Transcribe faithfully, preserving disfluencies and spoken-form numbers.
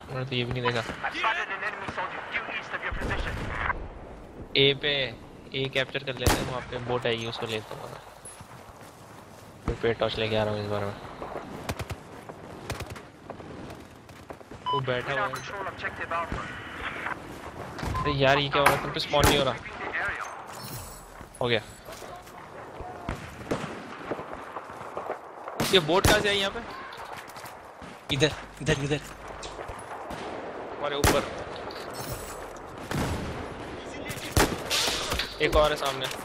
मैंने तो ये भी नहीं देखा। ए पे ए कैप्चर कर लेते हैं, वहाँ पे बोट आएगी उसको लेता हूँ। मैं पे टॉर्च लेके आ रहा हूँ इस बार में। वो बैठा हुआ है। अरे यार ये क्या हो रहा है, तुम पे स्पॉन नहीं हो रहा। हो गया। ये बोट कहाँ से आई यहाँ पे? इधर इधर इधर हमारे ऊपर एक और है सामने।